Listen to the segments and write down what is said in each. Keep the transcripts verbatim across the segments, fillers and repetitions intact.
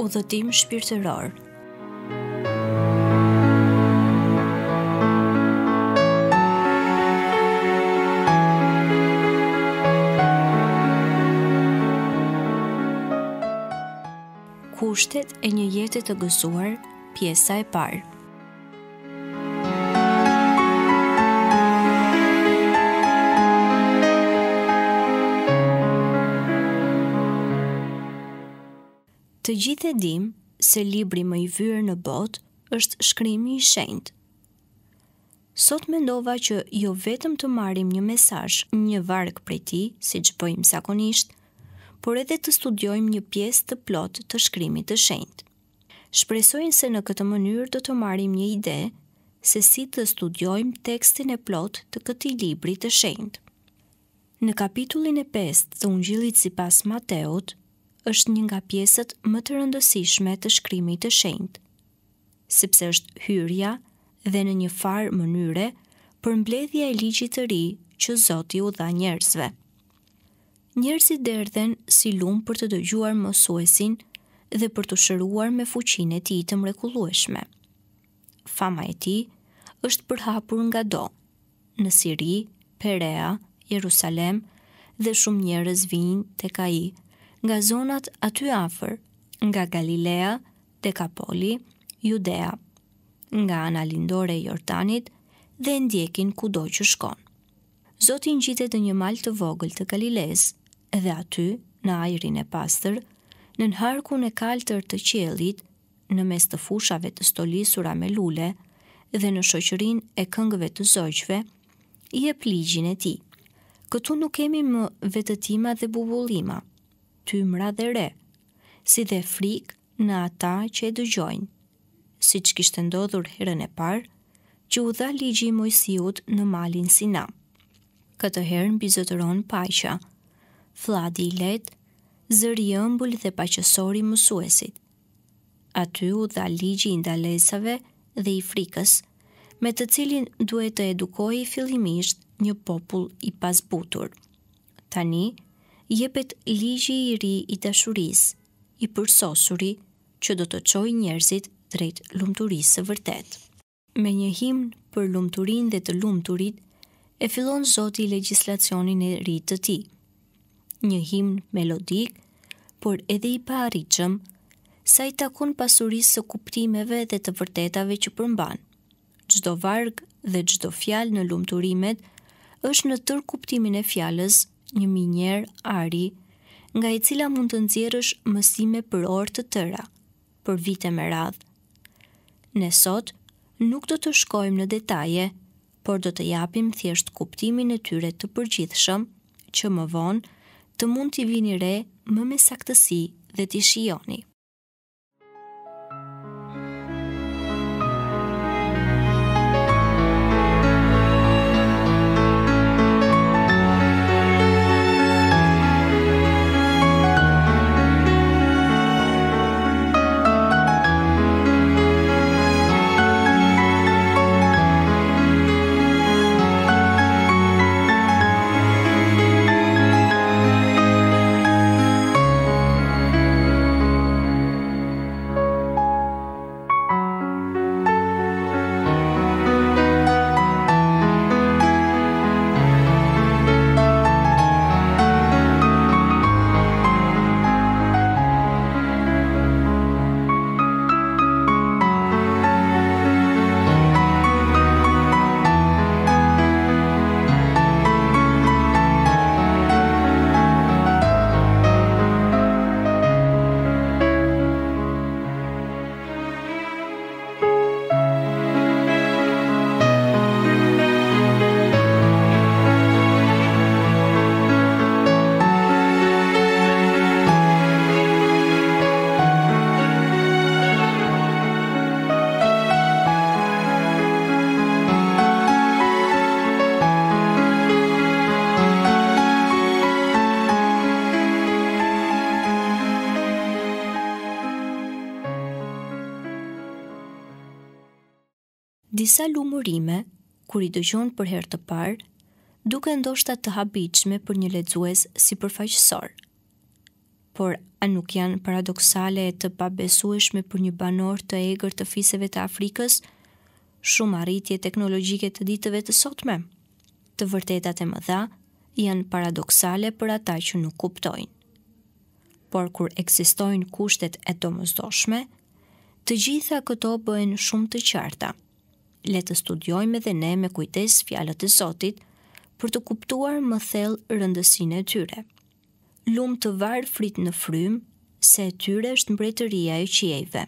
Udhetim shpirtëror. Kushtet e një jete të gëzuar, pjesa e parë. Të gjithë e dim se libri më i vyrë në botë është shkrimi i shenjtë. Sot mendova që jo vetëm të marrim një mesazh, një varg prej tij, siç bëjmë zakonisht, por edhe të studiojmë një pjesë të plotë të shkrimit të shenjtë. Shpresoj se në këtë mënyrë do të marrim një ide se si të studiojmë tekstin e plotë të këtij libri të shenjtë. Në kapitullin e pestë të Ungjillit sipas Mateut, është një nga pjesët më të rëndësishme të shkrimit të shenjtë, sepse është hyrja dhe në një farë mënyre përmbledhja e ligjit të ri që Zoti u dha njerëzve. Njerëzit derdhen si lum për të dëgjuar mësuesin dhe për të shëruar me fuqinë e tij të mrekullueshme. Fama e tij është përhapur ngado, në Siri, Perea, Jerusalem dhe shumë njerëz vijnë tek ai nga zonat aty afër, nga Galilea, Dekapoli, Judea, nga ana lindore e Jordanit dhe ndjekin kudo që shkon. Zoti ngjitet në një mal të vogël të Galiles dhe aty, në ajrin e pastër, në harkun e kaltër të qiellit, në mes të fushave të stolisura me lule dhe në shoqërinë e këngëve të zogjve, i jep ligjin e tij. Këtu nuk kemi më vetëtima dhe bubullima, tymra dhe re, si dhe frikë në ata që e dëgjojnë, siç kishte ndodhur herën e parë që u dha ligji i Mojsiut në malin Sina. Këtë herë mbizotëron paqja, fladi i lehtë, zëri i ëmbël dhe paqësor i mësuesit. Aty u dha ligji i ndalesave dhe i frikës, me të cilin duhet të edukojë fillimisht një popull i pazbutur. Tani jepet ligji i ri i dashurisë, i përsosuri, që do të çojë njerëzit drejt lumturisë së vërtetë. Me një himn për lumturinë dhe të lumturit, e fillon Zoti legjislacionin e ri të tij. Një himn melodik, por edhe i paarritshëm, sa i takon pasurisë së kuptimeve dhe të vërtetave që përmban. Çdo varg dhe çdo fjalë në lumturimet është në tërë kuptimin e fjalës një minjer ari, nga e cila mund të nxjerrësh mësime për orë të tëra, për vite me radhë. Ne sot nuk do të shkojmë në detaje, por do të japim thjesht kuptimin e tyre të përgjithshëm, që më vonë të mund t'i vini re më me saktësi dhe t'i shijoni. Disa lumërime, kur i dëgjon për herë të parë, duke ndoshta të habitshme për një lexues sipërfaqësor. por a nuk janë paradoksale e të pabesueshme për një banor të egër të fiseve të Afrikës, shumë arritje teknologjike të ditëve të sotme? Të vërtetat e mëdha janë paradoksale për ata që nuk kuptojnë. Por kur ekzistojnë kushtet e domosdoshme, të gjitha këto bëhen shumë të qarta. Le të studiojmë edhe ne me kujdes fjalët e Zotit për të kuptuar më thellë rëndësinë e tyre. Lumë të varfrit në frym, se e tyre është mbretëria e qiejve.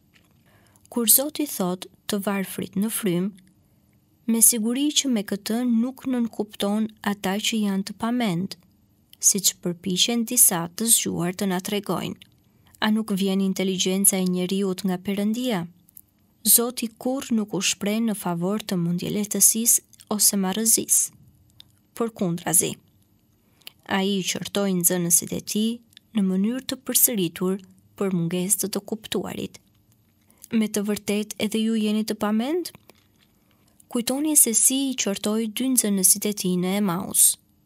Kur Zoti thot të varfrit në frym, me siguri që me këtë nuk nënkupton ata që janë të pamend, siç përpiqen disa të zgjuar të na tregojnë. A nuk vjen inteligjenca e njeriut nga Perëndia? Zoti kurrë nuk u shpreh në favor të mundjelehtësisë ose marrëzisë. Përkundrazi, ai qortoi nxënësit e tij në mënyrë të përsëritur për mungesë të të kuptuarit. Me të vërtet edhe ju jeni të pamend? Kujtoni se si i qortoi dy nxënësit e tij në Emaus.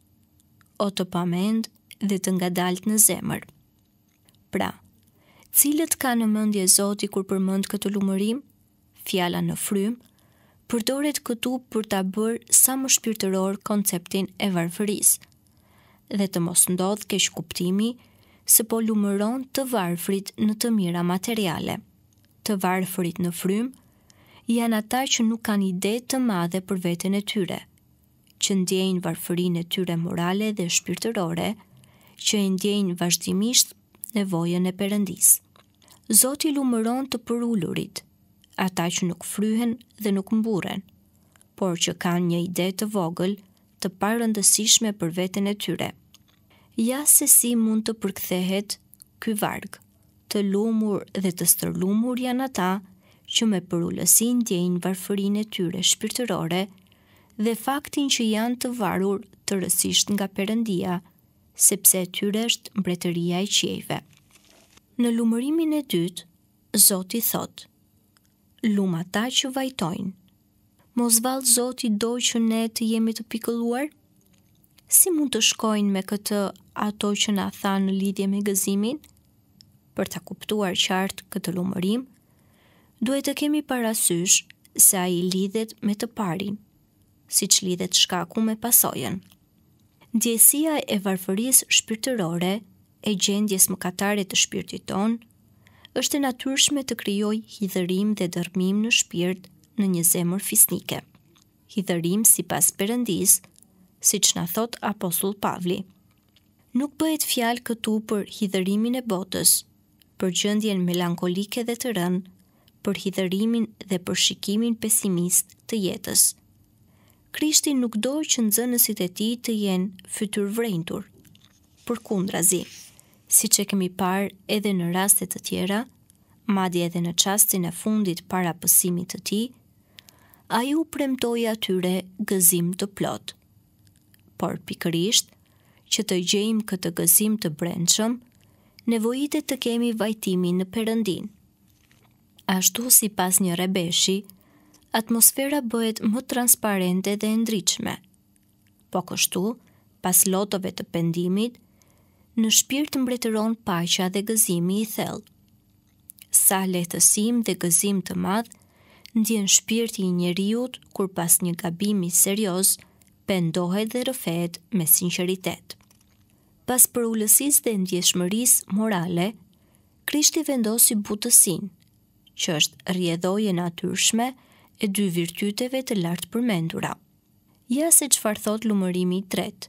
O të pamend dhe të ngadalt në zemër. Pra, cilët ka në mendje Zoti kur përmend këtë lumërim? Fjala në frym përdoret këtu për ta bërë sa më shpirtëror konceptin e varfërisë, dhe të mos ndodh keq kuptimi se po lumëron të varfrit në të mira materiale. Të varfrit në frym janë ata që nuk kanë ide të madhe për veten e tyre, që ndjejnë varfërinë e tyre morale dhe shpirtërore, që e ndjejnë vazhdimisht nevojën e Perëndisë. Zoti lumëron të përulurit, ata që nuk fryhen dhe nuk mburren, por që kanë një ide të vogël, të parëndësishme për veten e tyre. Ja se si mund të përkthehet ky varg. Të lumur dhe të stërlumur janë ata që me përulësi ndjejnë varfërinë e tyre shpirtërore dhe faktin që janë të varur të rësisht nga Perëndia, sepse e tyre është mbretëria e qiejve. Në lumërimin e dytë, Zoti thot: Lum ata që vajtojnë. Mos vallë Zoti do që ne të jemi të pikëlluar? Si mund të shkojnë me këtë ato që na thanë në lidhje me gëzimin? Për ta kuptuar qartë këtë lumërim, duhet të kemi parasysh se ai lidhet me të parin, siç lidhet shkaku me pasojën. Ndjesia e varfërisë shpirtërore, e gjendjes mëkatare të shpirtit ton, është e natyrshme të krijojë hidhërim dhe dërmim në shpirt në një zemër fisnike. Hidhërim sipas Perëndisë, siç na thot apostulli Pavli. Nuk bëhet fjalë këtu për hidhërimin e botës, për gjendjen melankolike dhe të rënë, për hidhërimin dhe për shikimin pesimist të jetës. Krishti nuk do që nxënësit e tij të jenë fytyrvrenjtur. Përkundrazi, siç e kemi parë edhe në raste të tjera, madje edhe në çastin e fundit para pësimit të tij, ai u premtoi atyre gëzim të plot. Por pikërisht, që të gjejmë këtë gëzim të brendshëm, nevojitet të kemi vajtimin në Perëndin. Ashtu sipas një rebeshi, atmosfera bëhet më transparente dhe e ndritshme. Po kështu, pas lotove të pendimit, në shpirt mbretëron paqja dhe gëzimi i thellë. Sa lehtësim dhe gëzim të madh ndjen shpirti i njeriut kur pas një gabimi serioz pendohet dhe rrëfehet me sinqeritet. Pas përulësisë dhe ndjeshmërisë morale, Krishti vendosi butësinë, që është rrjedhoje natyrshme e dy virtyteve të lartë përmendura. Ja se çfarë thot lumërimi i tretë.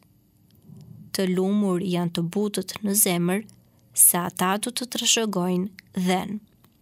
Të lumur janë të butët në zemër, sa ata do të trashëgojnë dhen.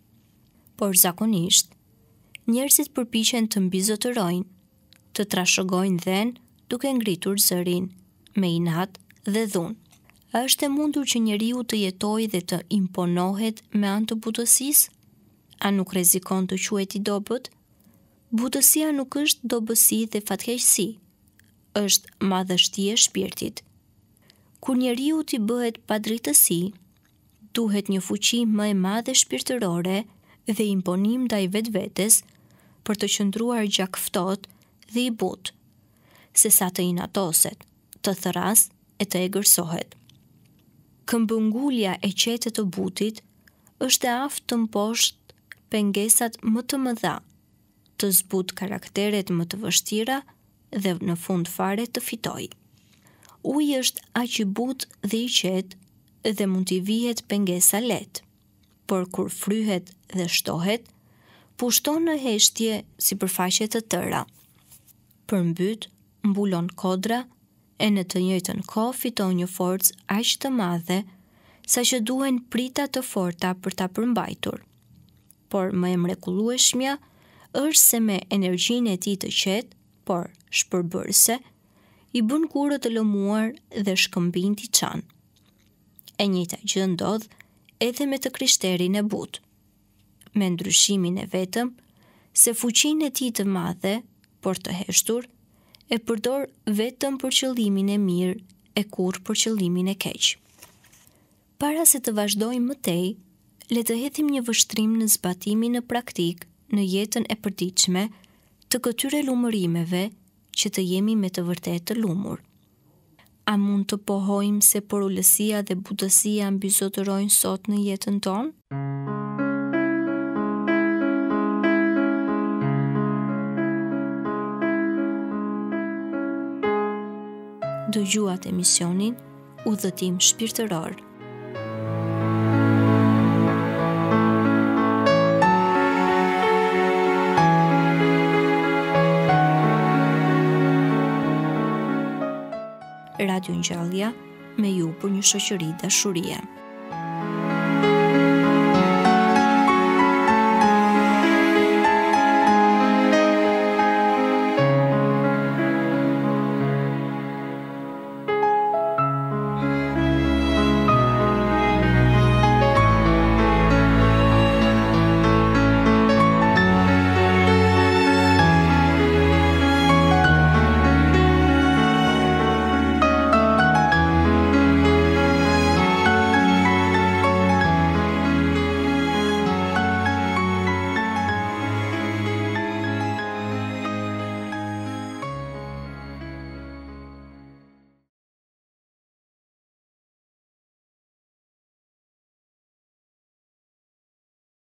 Por zakonisht, njerëzit përpiqen të mbizotërojnë, të trashëgojnë dhen duke ngritur zërin, me inat dhe dhunë. A është e mundur që njeriu të jetojë dhe të imponohet me anë të butësisë? A nuk rrezikon të quhet i dobët? Butësia nuk është dobësi dhe fatkeqësi, është madhështi e shpirtit. Kur njeriu t'i bëhet pa drejtësi, duhet një fuqi më e madhe shpirtërore dhe imponim ndaj vetvetes për të qëndruar gjakftohet dhe i butë, sesa të inatoset, të thëras e të egërsohet. Këmbëngulja e qetë të butit është e aftë të mposhtë pengesat më të mëdha, të zbut karakteret më të vështira dhe në fund fare të fitoj. Uji është aq i butë dhe i qetë dhe mund t'i vihet pengesa lehtë, por kur fryhet dhe shtohet, pushton në heshtje sipërfaqe të tëra. Përmbyt, mbulon kodra e në të njëjtën kohë fiton një forcë aq të madhe sa që duhen prita të forta për ta përmbajtur. Por më e mrekullueshmja është se me energjinë e tij të qetë, por shpërbërëse, i bën kurrë të lëmuar dhe shkëmbin t'i çan. E njëjta gjë ndodh edhe me të krishterin e butë, me ndryshimin e vetëm se fuqinë e tij të madhe, por të heshtur, e përdor vetëm për qëllimin e mirë e kurrë për qëllimin e keq. Para se të vazhdojmë më tej, le të hedhim një vështrim në zbatimin në praktik në jetën e përditshme të këtyre lumërimeve që të jemi me të vërtetë të lumur. A mund të pohojmë se porulësia dhe butësia mbizotërojnë sot në jetën tonë? Dëgjuat emisionin Udhetim Shpirtëror. Radio Ngjallja, me ju për një shoqëri dashurie.